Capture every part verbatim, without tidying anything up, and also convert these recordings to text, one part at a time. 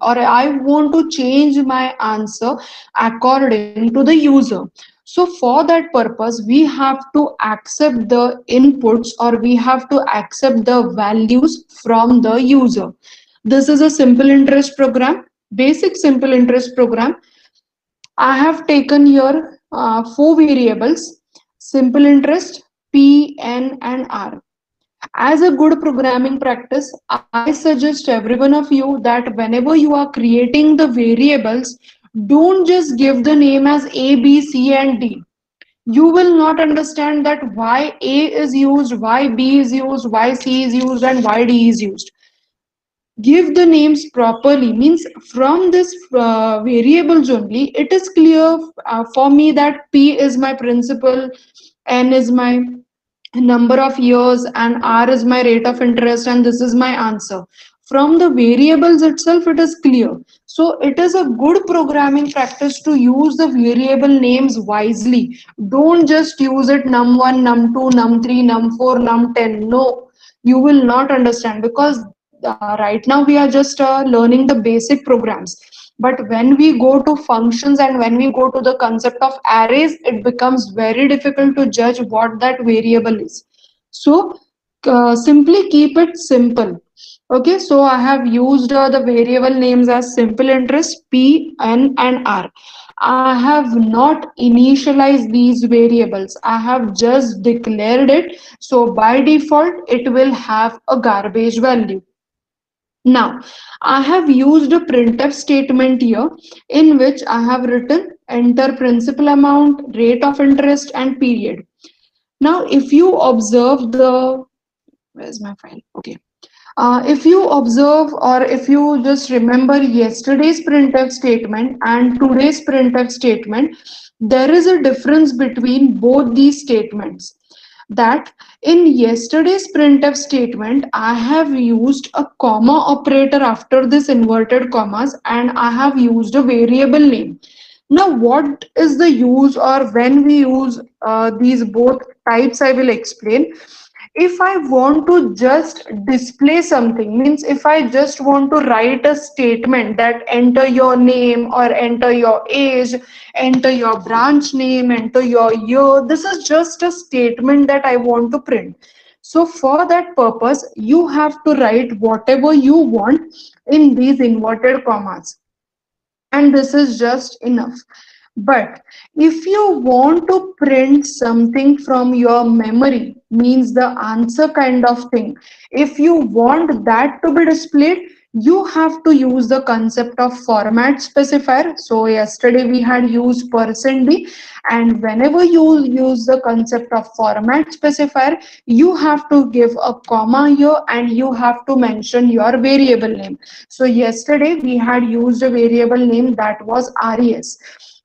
or I want to change my answer according to the user. So for that purpose, we have to accept the inputs, or we have to accept the values from the user. This is a simple interest program, basic simple interest program. I have taken here uh, four variables: simple interest, P, N, and R. As a good programming practice, I suggest every one of you that whenever you are creating the variables, don't just give the name as A, B, C, and D. You will not understand that why A is used, why B is used, why C is used, and why D is used. Give the names properly, means from this uh, variables only it is clear uh, for me that P is my principal, N is my number of years, and R is my rate of interest, and this is my answer. From the variables itself it is clear. So it is a good programming practice to use the variable names wisely. Don't just use it num one, num two, num three, num four, num ten. No, you will not understand, because uh, right now we are just uh, learning the basic programs. But when we go to functions and when we go to the concept of arrays, it becomes very difficult to judge what that variable is. So uh, simply keep it simple. Okay, so I have used uh, the variable names as simple interest, P, N, and R. I have not initialized these variables. I have just declared it. So by default, it will have a garbage value. Now, I have used a printf statement here, in which I have written enter principal amount, rate of interest, and period. Now, if you observe the, where's my file? Okay. Uh, if you observe, or if you just remember yesterday's printf statement and today's printf statement, there is a difference between both these statements. That in yesterday's printf statement, I have used a comma operator after this inverted commas, and I have used a variable name. Now, what is the use, or when we use uh, these both types, I will explain. If I want to just display something, means if I just want to write a statement that enter your name or enter your age, enter your branch name, enter your year, this is just a statement that I want to print. So for that purpose, you have to write whatever you want in these inverted commas, and this is just enough. But if you want to print something from your memory, means the answer kind of thing, if you want that to be displayed, you have to use the concept of format specifier. So yesterday we had used percent %d, and whenever you use the concept of format specifier, you have to give a comma here and you have to mention your variable name. So yesterday we had used a variable name that was res.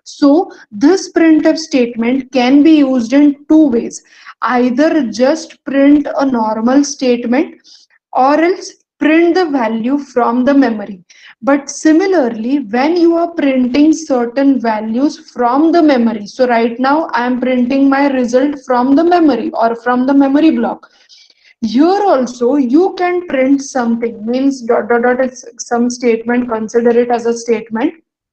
So this printf statement can be used in two ways. Either just print a normal statement, or else print the value from the memory. But similarly, when you are printing certain values from the memory, so right now I am printing my result from the memory or from the memory block. Here also you can print something, means dot dot dot is some statement, consider it as a statement.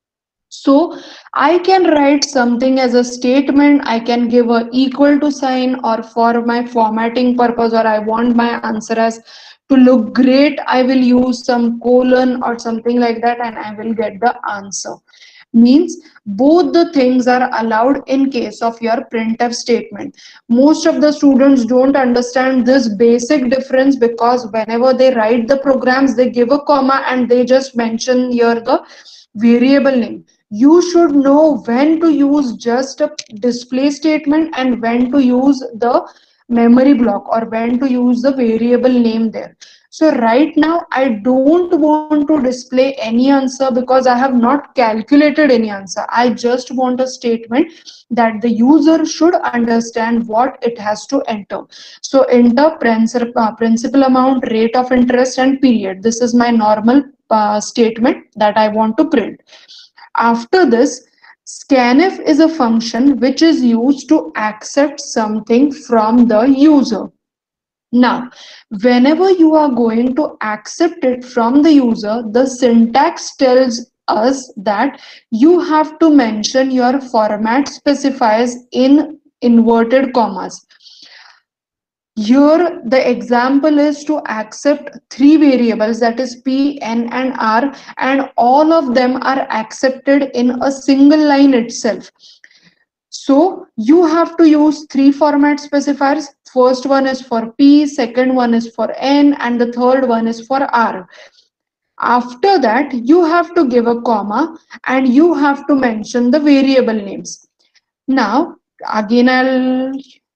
So I can write something as a statement, I can give a equal to sign, or for my formatting purpose, or I want my answer as to look great, I will use some colon or something like that, and I will get the answer. Means both the things are allowed in case of your printf statement. Most of the students don't understand this basic difference, because whenever they write the programs, they give a comma and they just mention here the variable name. You should know when to use just a display statement and when to use the memory block, or when to use the variable name there. So right now I don't want to display any answer, because I have not calculated any answer. I just want a statement that the user should understand what it has to enter. So enter principal amount, rate of interest, and period. This is my normal uh, statement that I want to print. After this, scanf is a function which is used to accept something from the user. Now, whenever you are going to accept it from the user, the syntax tells us that you have to mention your format specifiers in inverted commas. Here, the example is to accept three variables, that is P, N, and R, and all of them are accepted in a single line itself. So you have to use three format specifiers. First one is for P, second one is for N, and the third one is for R. After that, you have to give a comma and you have to mention the variable names. Now, again, I'll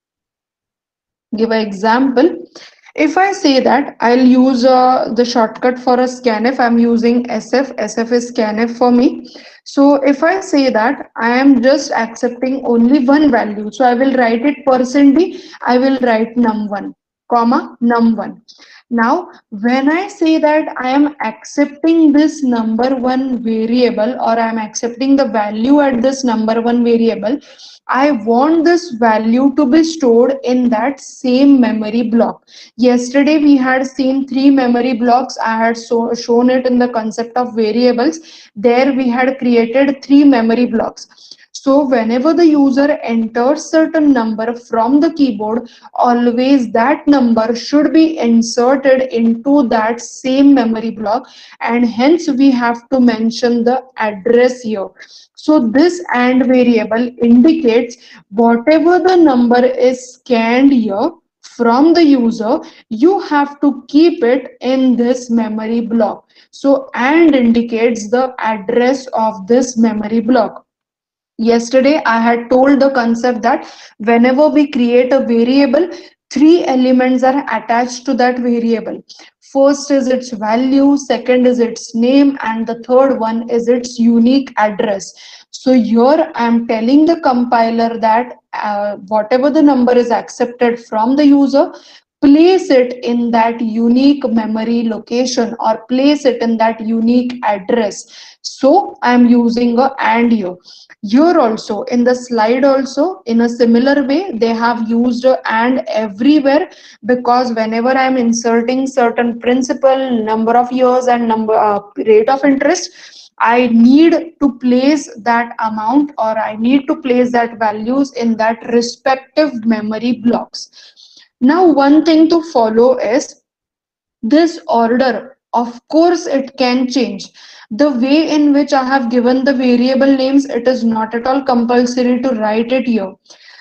give an example. If I say that I'll use uh, the shortcut for a scanf, I'm using S F. S F is scanf for me. So if I say that I am just accepting only one value, so I will write it percent d, I will write num one, comma num one. Now, when I say that I am accepting this number one variable, or I am accepting the value at this number one variable, I want this value to be stored in that same memory block. Yesterday we had seen three memory blocks. I had so, shown it in the concept of variables. There we had created three memory blocks. So whenever the user enters certain number from the keyboard, always that number should be inserted into that same memory block, and hence we have to mention the address here. So this AND variable indicates whatever the number is scanned here from the user, you have to keep it in this memory block. So AND indicates the address of this memory block. Yesterday, I had told the concept that whenever we create a variable, three elements are attached to that variable. First is its value, second is its name, and the third one is its unique address. So here I am telling the compiler that uh, whatever the number is accepted from the user, place it in that unique memory location or place it in that unique address. So I am using a AND here. Here also, in the slide also, in a similar way, they have used a AND everywhere, because whenever I am inserting certain principal, number of years and number uh, rate of interest, I need to place that amount, or I need to place that values in that respective memory blocks. Now, one thing to follow is this order. Of course, it can change. The way in which I have given the variable names, it is not at all compulsory to write it here.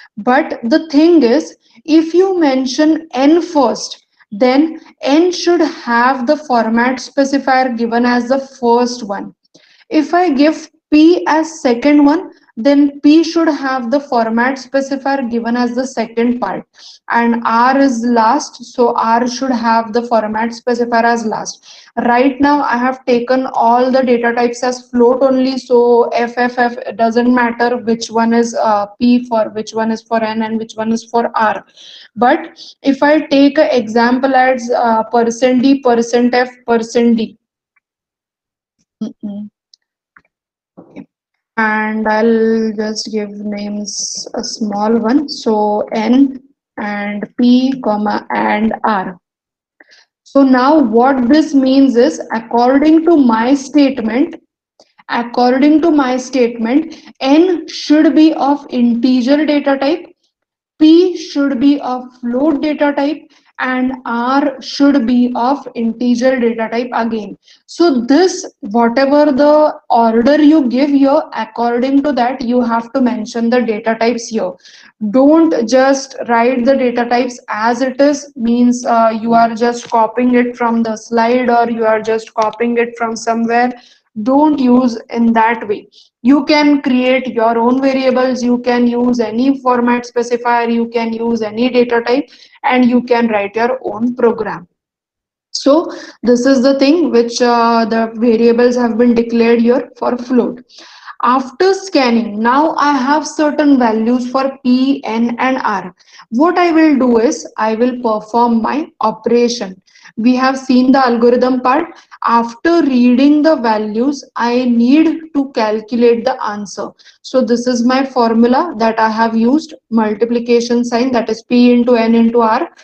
But the thing is, if you mention N first, then N should have the format specifier given as the first one. If I give P as second one, then P should have the format specifier given as the second part, and R is last, so R should have the format specifier as last. Right now I have taken all the data types as float only, so F F F doesn't matter which one is uh, P for, which one is for N, and which one is for R. But if I take an example as uh, percent D, percent F, percent D. Mm -mm. Okay. And I'll just give names a small one. So N and P, comma, and R. So now what this means is, according to my statement, according to my statement, N should be of integer data type, P should be of float data type, and R should be of integer data type again. So this, whatever the order you give here, according to that you have to mention the data types here. Don't just write the data types as it is, means uh, you are just copying it from the slide, or you are just copying it from somewhere. Don't use in that way. You can create your own variables, you can use any format specifier, you can use any data type, and you can write your own program. So this is the thing which uh, the variables have been declared here for float. After scanning, now I have certain values for P, N, and R. What I will do is, I will perform my operation. We have seen the algorithm part. After reading the values, I need to calculate the answer. So this is my formula that I have used, multiplication sign, that is P into N into R.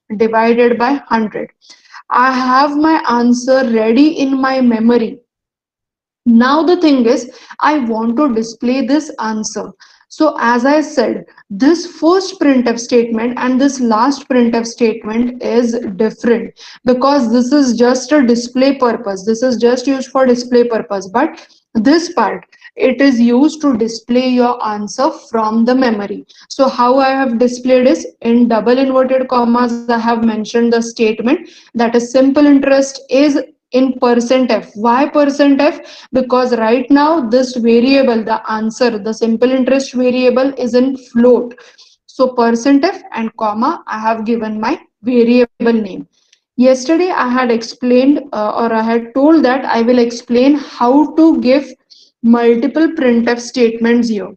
divided by one hundred. I have my answer ready in my memory. Now the thing is, I want to display this answer. So as I said, this first printf statement and this last printf statement is different, because this is just a display purpose. This is just used for display purpose. But this part, it is used to display your answer from the memory. So how I have displayed is in double inverted commas, I have mentioned the statement that is simple interest is in percent f. Why percent f? Because right now this variable, the answer, the simple interest variable is in float. So percent f and comma, I have given my variable name. Yesterday I had explained uh, or I had told that I will explain how to give multiple printf statements here.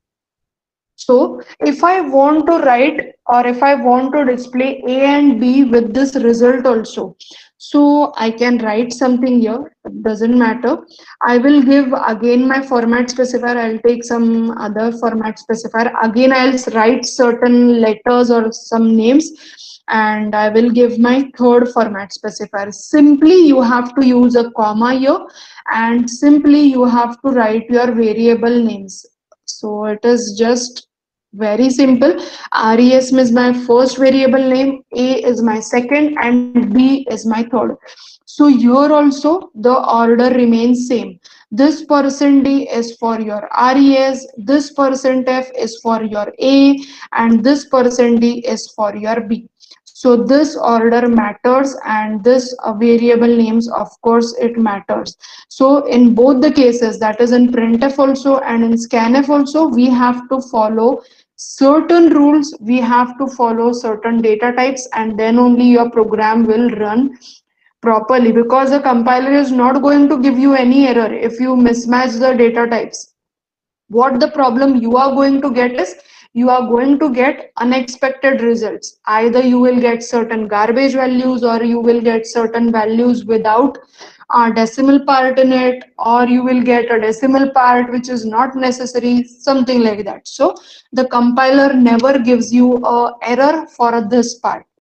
So if I want to write or if I want to display A and B with this result also, so I can write something here, it doesn't matter. I will give again my format specifier, I'll take some other format specifier. Again, I'll write certain letters or some names, and I will give my third format specifier. Simply you have to use a comma here, and simply you have to write your variable names. So it is just very simple. Res is my first variable name, A is my second, and B is my third. So here also the order remains same. This percent D is for your res, this percent f is for your A, and this percent D is for your B. So this order matters, and this uh, variable names, of course, it matters. So in both the cases, that is in printf also and in scanf also, we have to follow certain rules, we have to follow certain data types, and then only your program will run properly, because the compiler is not going to give you any error if you mismatch the data types. What the problem you are going to get is, you are going to get unexpected results. Either you will get certain garbage values, or you will get certain values without a decimal part in it, or you will get a decimal part which is not necessary, something like that. So the compiler never gives you a error for this part.